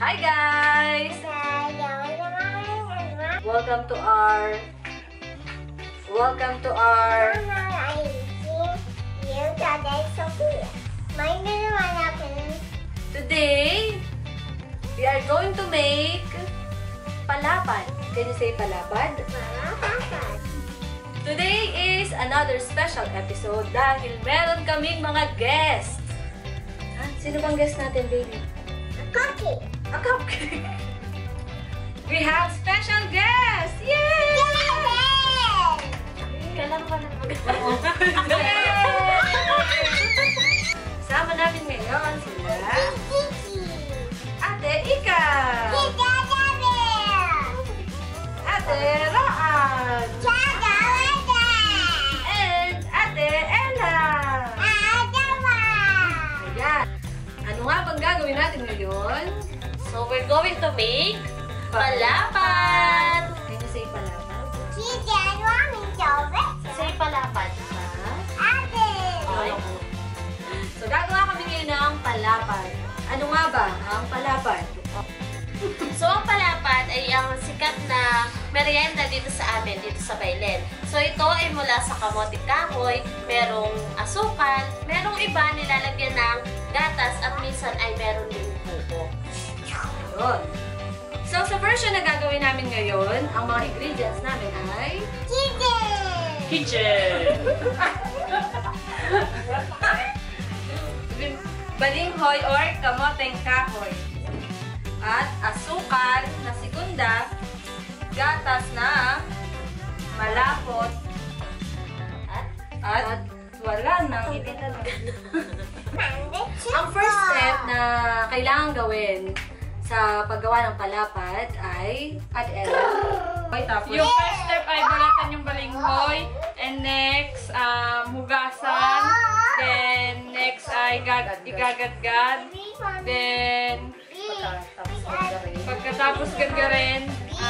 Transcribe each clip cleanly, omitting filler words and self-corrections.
Hi guys! Welcome to our today we are going to make palapad. Can you say palapad? Today is another special episode dahil meron kaming mga guests. Sino bang guest natin, baby? A cupcake! We have special guests! Yay! Kailan ka na Sama namin ngayon sila Ate Ika! Ate Roan! And Ate Ella! Ayan! Ano nga bang gagawin natin ngayon? So, we're going to make palapad! Can you say palapad? Say palapad. Okay. So, gagawa kami ngayon ng palapad. Ano nga ba ang palapad? So, ang palapad ay ang sikat na merienda dito sa amin, dito sa Bailen. So, ito ay mula sa kamote kahoy, merong asukal, merong iba nilalagyan ng gatas at minsan ay meron din buko. Yun. So, sa version na gagawin namin ngayon, ang mga ingredients namin ay Kitchen! balinghoy or kamoteng kahoy. At asukal na sekunda, gatas na malapot, at wala nang itinanong. Ang first step na kailangan gawin sa paggawa ng palapad ay Yung first step ay balatan yung balinghoy, and next hugasan, then next ay igagadgad, then pagkatapos gadgarin,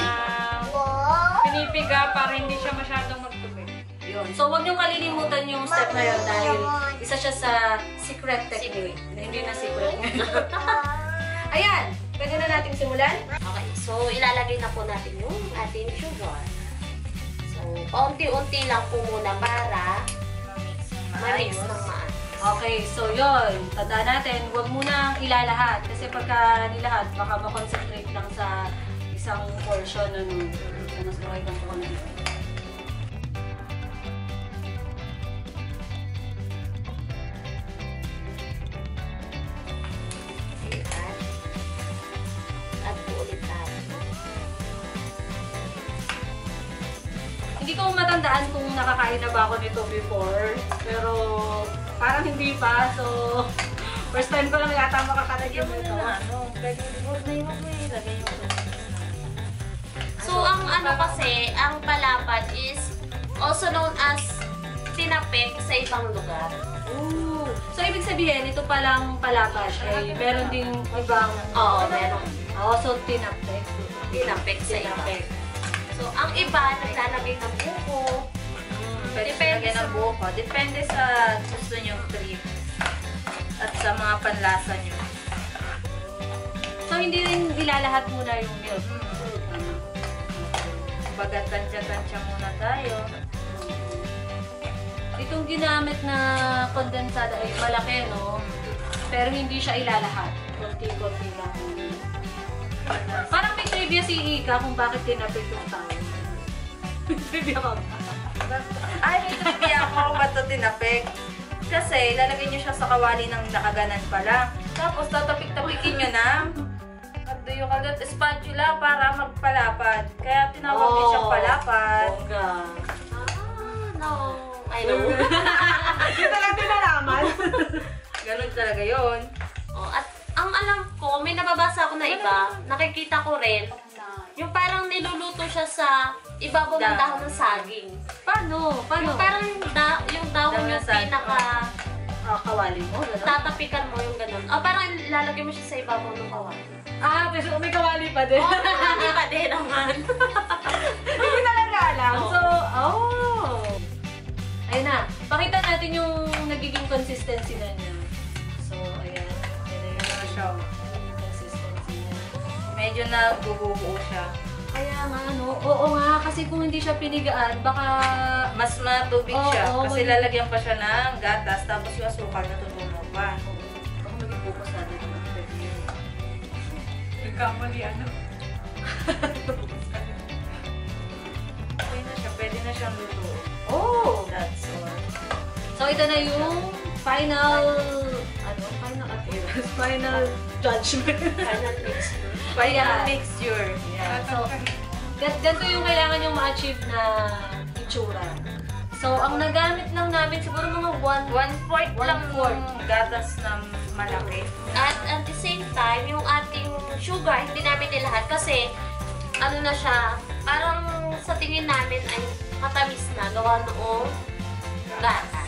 pinipiga para hindi siya masyadong magtubig. yun. So, huwag niyong kalilimutan yung step na yun dahil isa siya sa secret technique. Hindi na secret. Ayan! Pwede na natin simulan? Okay, so ilalagay na po natin yung ating sugar. So, paunti-unti lang po muna para ma-mix ng maayos. Okay, so yun. Tandaan natin, huwag muna ilalahat. Kasi pagka nilahat, baka makonsentrate lang sa isang portion na mas okay lang po na ito. Hindi ko matandaan kung nakakain na ba ako nito before, pero parang hindi pa, so first time ko lang yata makakalagian nito. So, ang ano kasi, ang palapad is also known as tinapik sa ibang lugar. Ooh. So, ibig sabihin, ito palang palapad ay meron ding ibang... Oo, meron. So tinapik. Tinapik sa iba. So, ang iba, naglalagay ng buko. Depende sa buko. Depende sa gusto nyo trip. At sa mga panlasa nyo. So, hindi rin ilalahat muna yung milk. Baga tansya-tansya muna tayo. Itong ginamit na kondensada ay malaki, no? Pero hindi siya ilalahat. Konti-konti lang. Parang may trivia si Ika kung bakit tinapik yung tao. Trivia ka ba? Ay, may trivia ako kung ba't ito tinapik. Kasi, lalagay nyo siya sa kawali ng nakaganan pa lang. Tapos, tatapik-tapikin nyo na. Yung kagat spatula para magpalapad. Kaya tinawag din siyang palapad. Bongga. No. I know. Hindi talaga nalaman. Ganun talaga yun. Oh, at ang alam ko, may nababasa ako na iba, nakikita ko rin, yung parang niluluto siya sa ibabaw ng dahon ng saging. Paano? Yung parang yung dahon yung pinaka kawali mo? tatapikan mo yung ganun. O parang lalagay mo siya sa ibabaw ng kawali. Pero may kawali pa din. Hindi pa din naman. Hindi talaga alam. So, ayun na. Pakita natin yung nagiging consistency na niya. So, ayan. Ayan na yung consistency niya. medyo nabubuo siya. Kaya nga, no? Oo nga, kasi kung hindi siya pinigaan, baka... Mas matubig siya. Oo, Kasi lalagyan pa siya ng gatas, tapos yung asukal natutunaw pa. Ako maging focus na dito. Nagkamali ano. Okay na siya. Pwede na siyang luto. Oh! That's all. So, ito na yung final... Final appearance? Final judgment. Final mix. Final mixture. Yeah. So, ganito yung kailangan yung ma-achieve na itsura. So, ang nagamit lang namin siguro mga 1/4 lang One-fourth. yung gatas na malaki. At the same time, yung ating sugar, hindi namin nilahat kasi ano na siya, parang sa tingin namin ay matamis na gawa noong gatas.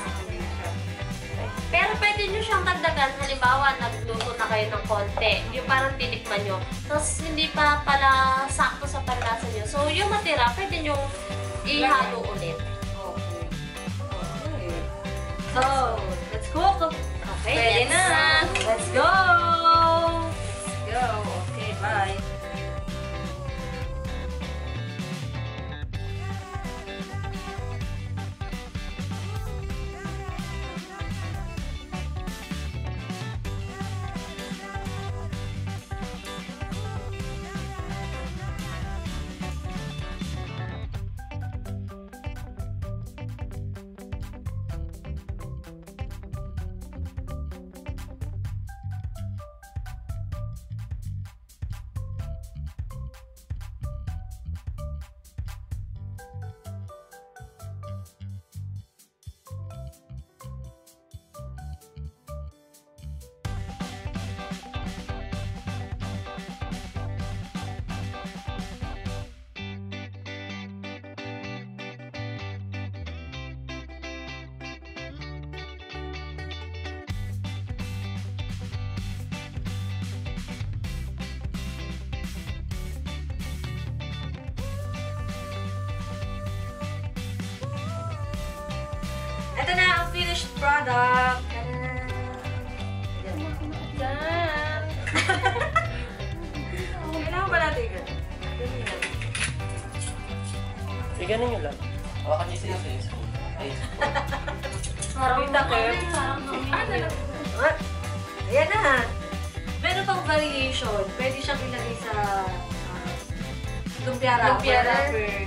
Pero pwede nyo siyang dagdagan, halimbawa nagluto na kayo ng konti, yung parang tinikman nyo, tapos hindi pa pala sakto sa panlasa nyo. So yung matira, pwede nyo ihalo ulit. Okay. Okay. So, let's cook. Okay, Pwede let's, na. Let's go! Go. Okay, bye. Ito na ang finished product. Yan. Kailangan ba natin yun? Ganun nyo lang. Hawakan niyo sa isa. Ay, Parang Kita ko. What? Ayan na. Meron pang variation. Pwede siyang ilagay sa lumpia Lumpia wrapper. wrapper.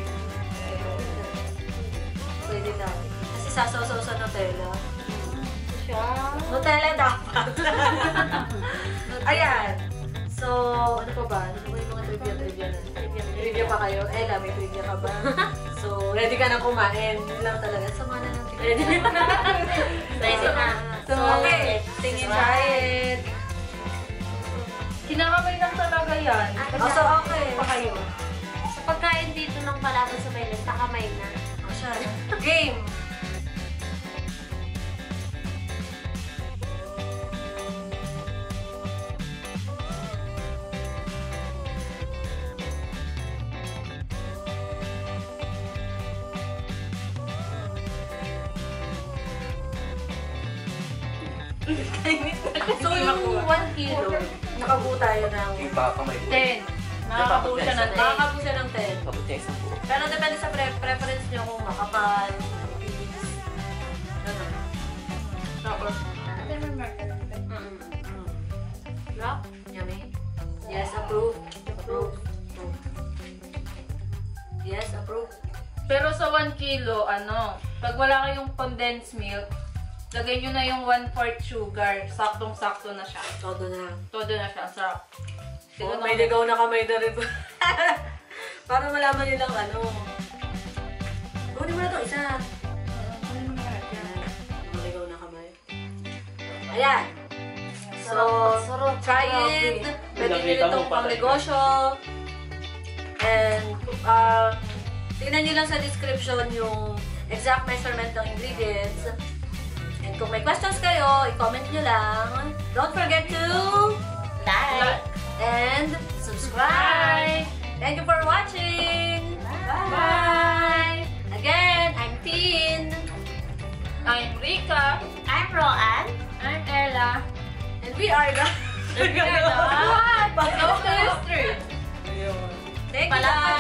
Pwede na. Kasi sasaw-saw sa Nutella. Siya. Nutella dapat. Ayan. So, ano pa ba? Ano ba yung mga trivia na? Trivia pa kayo? Ella, may trivia ka ba? So, ready ka na kumain. Yun lang talaga. Sama na ng Ready na. Ready na. So, okay. Tingin try it. Kinakamay lang talaga yan. Oh, so, okay. Pa kayo. Sa pagkain dito ng palaban sa Bailen, takamay na. Oh, siya. Game. So, yung 1 kilo, nakabuo tayo ng yung baka kamay ko. 10. Nakakabuo siya ng 10. makakabuo siya ng 10. Kapag niya isang buo. Pero depende sa preference nyo kung makapal, manipis, gano'n. Tapos, Rock? yummy. Yes, approve. Approve. Yes, approve. Pero sa 1 kilo, pag wala kayong condensed milk, lagay nyo na yung 1/4 sugar. Saktong-sakto na siya. Todo na. Todo na siya. Ang sarap. Oh, may ligaw na kamay na rin. Para malaman nilang Kunin mo na to, isa. Ayan. May ligaw na kamay. Ayan. So, try it. Pwede nyo itong pang negosyo. And, tingnan nyo lang sa description yung exact measurement ng ingredients. And kung may questions kayo, i-comment nyo lang. Don't forget to Like. and subscribe. Thank you for watching. Bye. Again, I'm Tin. I'm Rika. I'm Roan. I'm Ella. And we are the... What? No history. Ayun. Thank you, Palakpakan